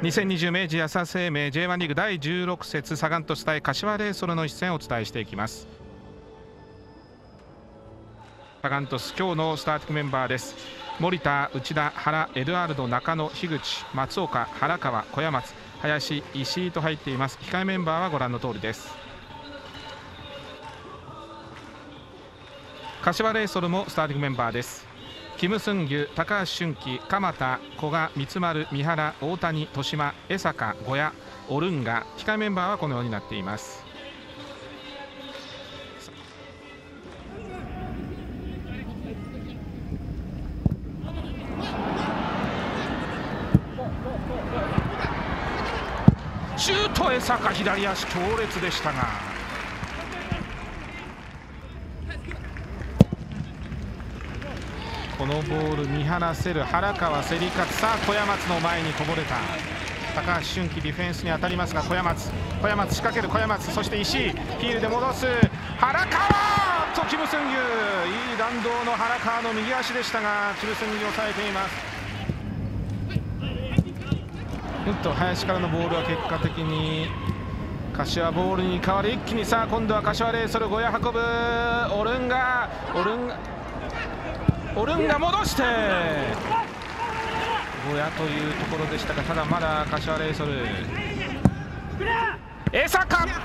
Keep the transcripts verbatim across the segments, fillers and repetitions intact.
にせんにじゅう明治安田生命 ジェイワン リーグだいじゅうろく節サガン鳥栖対柏レイソルの一戦をお伝えしていきます。サガン鳥栖今日のスターティングメンバーです。森田、内田、原、エドワルド、中野、樋口、松岡、原川、小山津、林、石井と入っています。控えメンバーはご覧の通りです。柏レイソルもスターティングメンバーです。キム・スンギュ、高橋俊樹、鎌田、古賀、三丸、三原、大谷、豊島、江坂、小谷、オルンガ、控えメンバーはこのようになっています。シュート、江坂、左足強烈でしたが。このボール見放せる原川、競り勝つ。さあ小山津の前にこぼれた。高橋俊樹ディフェンスに当たりますが、小山津小山津仕掛ける。小山津、そして石井、ヒールで戻す。原川とキム・スンギュ、いい弾道の原川の右足でしたが、キム・スンギュ抑えています。うんと林からのボールは結果的に柏ボールに変わり、一気にさあ今度は柏レイソル、小屋運ぶ。オルンガオルンガオルンガ戻して小屋というところでしたが、ただまだ柏レイソル、江坂、オルン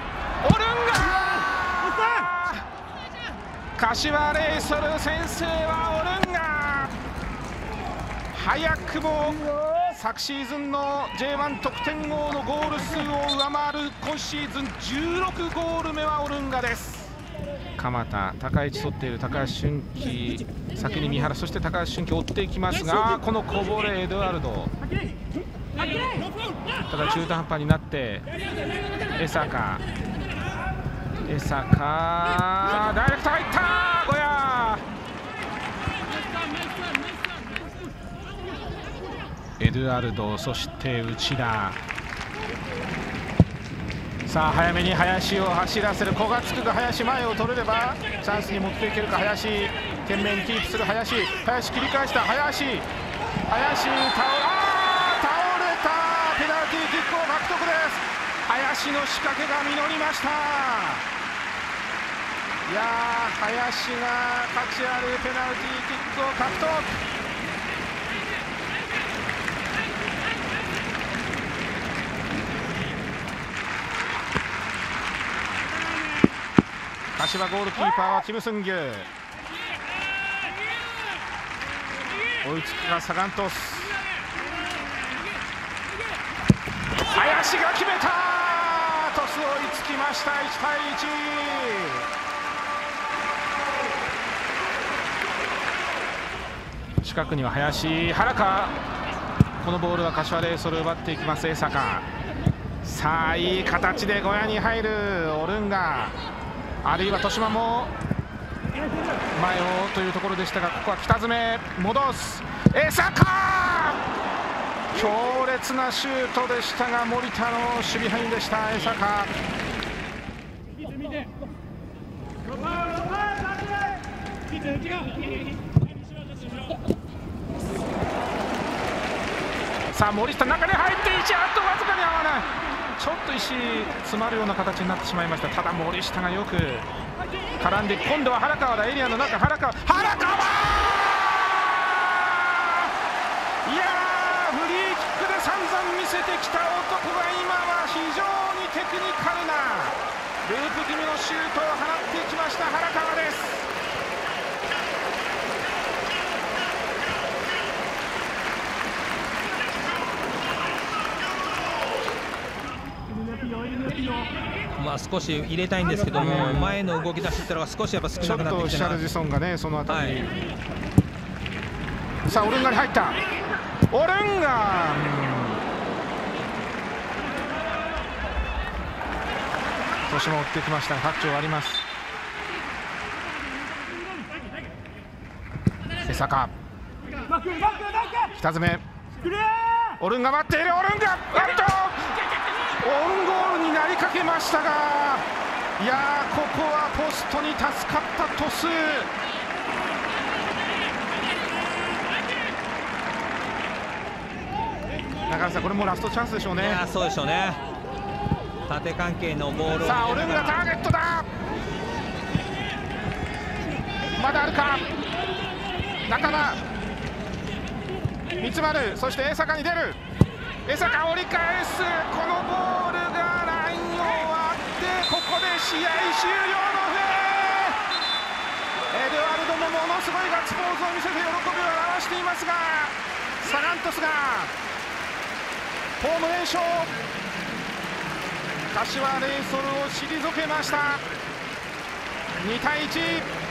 ガ、柏レイソル先制はオルンガ。早くも昨シーズンの ジェイワン 得点王のゴール数を上回る今シーズンじゅうろくゴール目はオルンガです。鎌田、高い位置取っている高橋俊樹、先に三原、そして高橋俊樹追っていきますが、このこぼれエドワルド、ただ中途半端になって江坂江坂ダイレクト入った。小屋エドワルド、そして内田。さあ早めに林を走らせる。小がつくが林、前を取れればチャンスに持っていけるか。林懸命にキープする。林林切り返した。林林倒れあ倒れた。ペナルティーキックを獲得です。林の仕掛けが実りました。いやー林が価値あるペナルティーキックを獲得。柏ゴールキーパーはキム・スンギュ。追いつくかサガン鳥栖。林が決めた。鳥栖追いつきました。いちたいいち。近くには林、原川、このボールは柏レイソル奪っていきます。江坂、さあいい形で小屋に入るオルンガ、あるいは豊島も前をというところでしたが、ここは北爪戻す。江坂強烈なシュートでしたが、森田の守備範囲でした。江坂さあ森下中に入って石、あっとわずかに合わない。ちょっと石詰まるような形になってしまいました。ただ森下がよく絡んで、今度は原川だ。エリアの中、原川原川いやーフリーキックで散々見せてきた男が今は非常にテクニカルなループ気味のシュートを放っていきました。原川です。 まあ少し入れたいんですけども、前の動き出しってのが少しやっぱ少なくなってきて、 ちょっとシャルジソンがねそのあたりに、はい、さあオルンガに入った。オルンガ、年も追ってきましたがタッチを割ります。江坂、北爪、オルンガ待っている。オルンガ、あっとオウンゴールになりかけましたが、いやーここはポストに助かった鳥栖。 中原さん、これもラストチャンスでしょうね。 いやそうでしょうね。縦関係のボールをさあオルンガターゲットだ。まだあるか。中田三丸、そして江坂に出る。江坂折り返す。このボールがラインを割ってここで試合終了の笛。エドワルドもものすごいガッツポーズを見せて喜びを表していますが、サガン鳥栖がホーム連勝。柏レイソルを退けました。にたいいち。